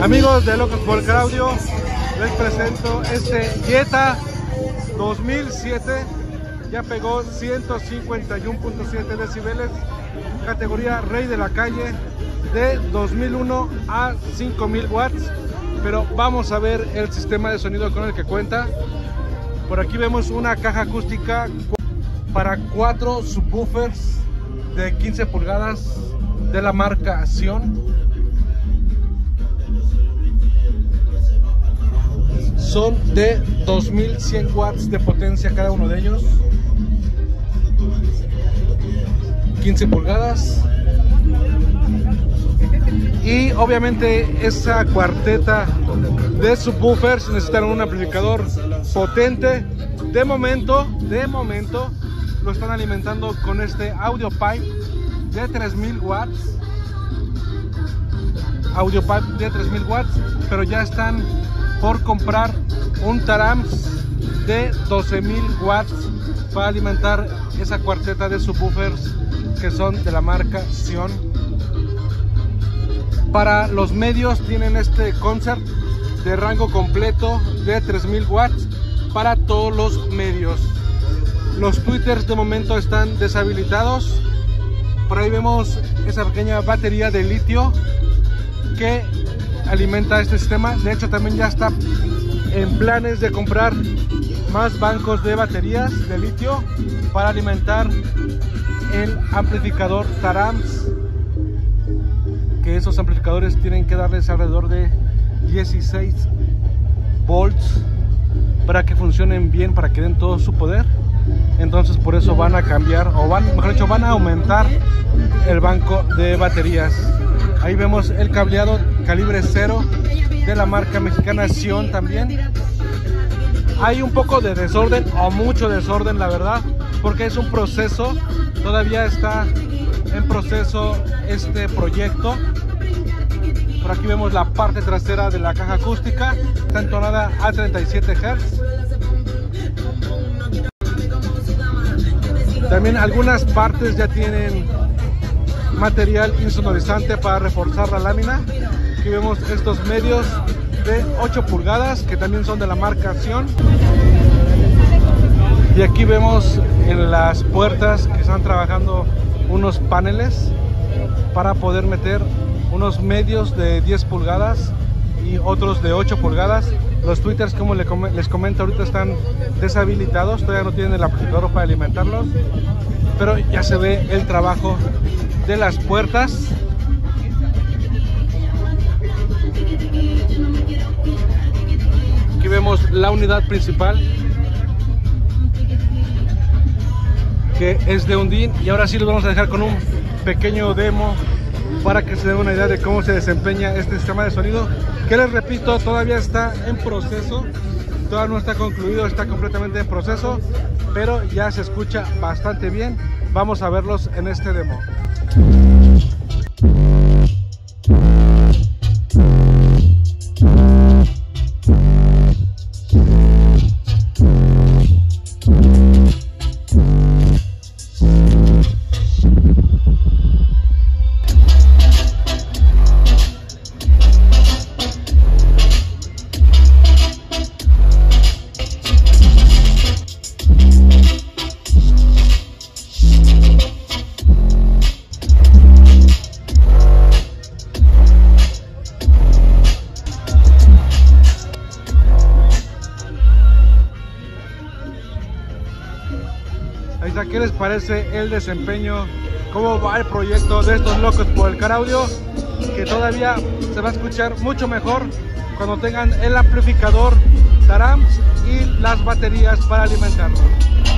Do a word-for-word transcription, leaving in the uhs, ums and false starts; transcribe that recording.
Amigos de Locos por el Car Audio, les presento este Jetta dos mil siete. Ya pegó ciento cincuenta y uno punto siete decibeles, categoría rey de la calle, de dos mil uno a cinco mil watts. Pero vamos a ver el sistema de sonido con el que cuenta. Por aquí vemos una caja acústica para cuatro subwoofers de quince pulgadas de la marca Sion. Son de dos mil cien watts de potencia cada uno de ellos, quince pulgadas. Y obviamente esa cuarteta de subwoofers necesitan un amplificador potente. De momento, de momento lo están alimentando con este audio pipe de tres mil watts. Audio pipe de tres mil watts, pero ya están por comprar un Taramps de doce mil watts para alimentar esa cuarteta de subwoofers que son de la marca Sion. Para los medios tienen este Concert de rango completo de tres mil watts para todos los medios. Los tweeters de momento están deshabilitados. Por ahí vemos esa pequeña batería de litio que alimenta este sistema. De hecho, también ya está en planes de comprar más bancos de baterías de litio para alimentar el amplificador Taramps, que esos amplificadores tienen que darles alrededor de dieciséis volts para que funcionen bien, para que den todo su poder. Entonces por eso van a cambiar, o van, mejor dicho, van a aumentar el banco de baterías. Ahí vemos el cableado calibre cero de la marca mexicana Sion también. Hay un poco de desorden, o mucho desorden, la verdad, porque es un proceso, todavía está en proceso este proyecto. Por aquí vemos la parte trasera de la caja acústica, está entonada a treinta y siete hertz. También algunas partes ya tienen material insonorizante para reforzar la lámina. Aquí vemos estos medios de ocho pulgadas que también son de la marca Sion. Y aquí vemos en las puertas que están trabajando unos paneles para poder meter unos medios de diez pulgadas y otros de ocho pulgadas. Los tweeters, como les comento, ahorita están deshabilitados, todavía no tienen el amplificador para alimentarlos, pero ya se ve el trabajo de las puertas. Aquí vemos la unidad principal, que es de Undine, y ahora sí los vamos a dejar con un pequeño demo para que se den una idea de cómo se desempeña este sistema de sonido, que les repito, todavía está en proceso, todavía no está concluido, está completamente en proceso, pero ya se escucha bastante bien. Vamos a verlos en este demo. Ahí está, ¿qué les parece el desempeño? ¿Cómo va el proyecto de estos Locos por el Car Audio? Que todavía se va a escuchar mucho mejor cuando tengan el amplificador Taramps y las baterías para alimentarlo.